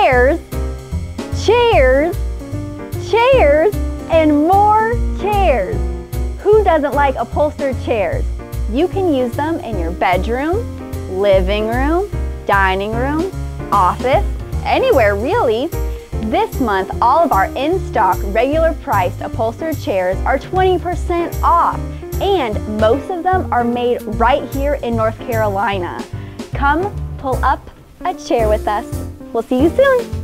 chairs, chairs, chairs, and more chairs. Who doesn't like upholstered chairs? You can use them in your bedroom, living room, dining room, office, anywhere really. This month, all of our in-stock, regular priced upholstered chairs are 20% off, and most of them are made right here in North Carolina. Come pull up a chair with us. We'll see you soon.